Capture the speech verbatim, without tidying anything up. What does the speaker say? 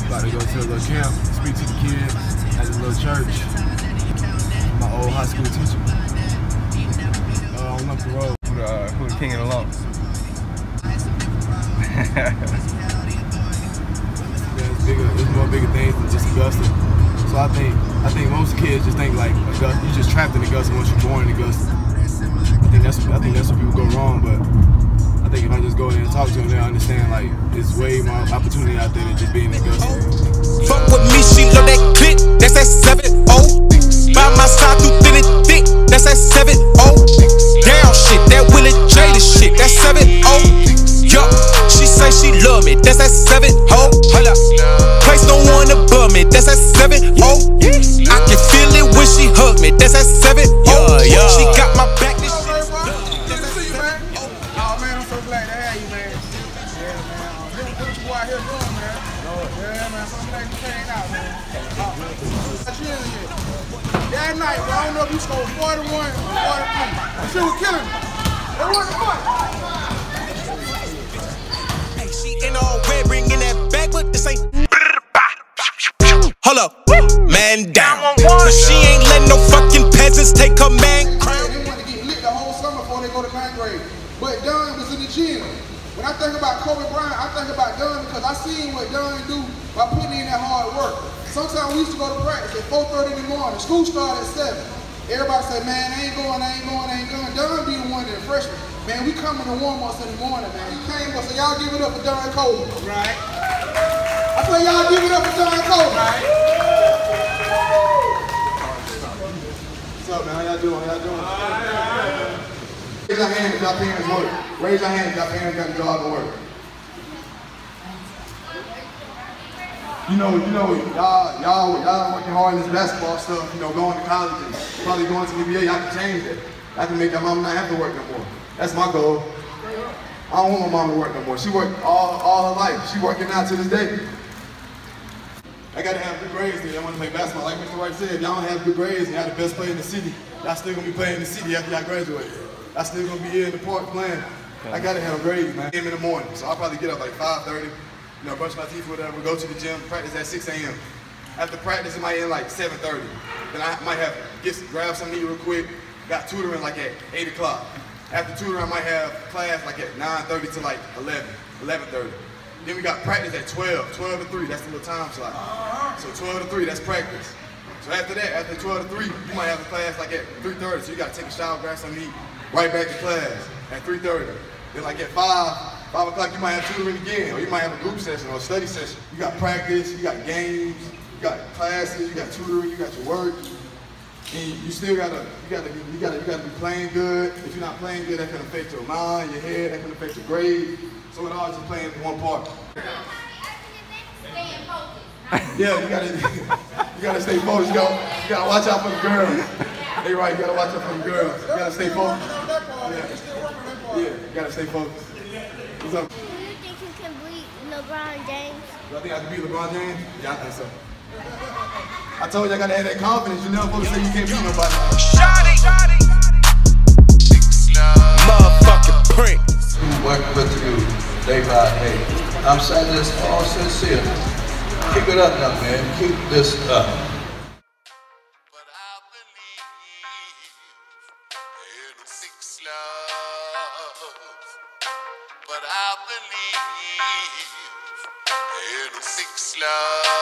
About to go to a little camp, speak to the kids at a little church. My old high school teacher. Uh, on up the road. Who the, uh, who the king of the law? Yeah, it's bigger. There's more bigger things than just Augusta. So I think I think most kids just think like Augusta, you just trapped in Augusta once you're born in Augusta. I think that's I think that's where people go wrong, but I think if I just go in and talk to them, they'll understand like there's way more opportunity out there than just being in Augusta. Fuck with me, she love that click. That's that seven oh. By my side through thin and thick. That's that seven oh. Down shit, that Willie J the shit. That's seven oh. Yup, she say she love me. That's that seven oh. Hold up. Place no one above me. That's that seven oh. I can feel it when she hug me. That's that seven oh. She got my back. This shit. Oh man, I'm so glad to have you, man. Yeah, man. Look what you out here doing, man. Yeah, man. So glad you came out, man. That night, bro, I don't know if you scored forty-one or forty-three. That shit was killing me. It wasn't fun. Hey, she in all red, bringing that back, but this ain't. Hold up, man down. Cause she ain't letting no fucking peasants take her man crown. They want to get lit the whole summer before they go to ninth grade. But Don was in the gym. When I think about Kobe Bryant, I think about Don because I seen what Don do by putting in that hard work. Sometimes we used to go to practice at four thirty in the morning. School started at seven. Everybody say, man, I ain't going, I ain't going, I ain't going. Don be the one that the freshman. Man, we coming to warm-ups in the morning, man. He came up, so y'all give it up for Don Coleman. Right. I say y'all give it up for Don Coleman. Right. What's up, man? How y'all doing? How y'all doing? Raise your hand if y'all parents work. Raise your hand if y'all parents got the job to work. You know, you know, y'all, y'all, y'all working hard in this basketball stuff. You know, going to college and probably going to the N B A. Y'all can change that. I can make that mama not have to work no more. That's my goal. I don't want my mama to work no more. She worked all, all her life. She working now to this day. I gotta have good grades then. I want to play basketball. Like Mister Wright said, if y'all don't have good grades and y'all the best player in the city, y'all still gonna be playing in the city after y'all graduate. Y'all still gonna be here in the park playing. I gotta have grades, man. In the morning, so I'll probably get up like five thirty. You know, brush my teeth or whatever, go to the gym, practice at six A M After practice, it might end like seven thirty. Then I might have, get, grab something to eat real quick, got tutoring like at eight o'clock. After tutoring, I might have class like at nine thirty to like eleven, eleven thirty. Then we got practice at twelve, twelve to three, that's the little time slot. So twelve to three, that's practice. So after that, after twelve to three, you might have a class like at three thirty, so you gotta take a shower, grab something to eat, right back to class at three thirty. Then like at five, five o'clock, you might have tutoring again, or you might have a group session or a study session. You got practice, you got games, you got classes, you got tutoring, you got your work. And you still gotta, you gotta, you gotta, you gotta be playing good. If you're not playing good, that can affect your mind, your head, that can affect your grade. So it all just playing one part. Yeah, you gotta, you gotta stay focused. You gotta, you gotta watch out for the girls. They right, you gotta watch out for the girls. You gotta stay focused. Yeah, yeah, you gotta stay focused. What's up? Do you think you can beat LeBron James? Do I think I can beat LeBron James? Yeah, I think so. I told you I gotta have that confidence. You're never supposed to say you can't beat nobody. Shotty, shotty, motherfucking prick. Work with you day by day. I'm saying this all sincere. Keep it up now, man. Keep this up. But I believe in six love. But I believe in six love.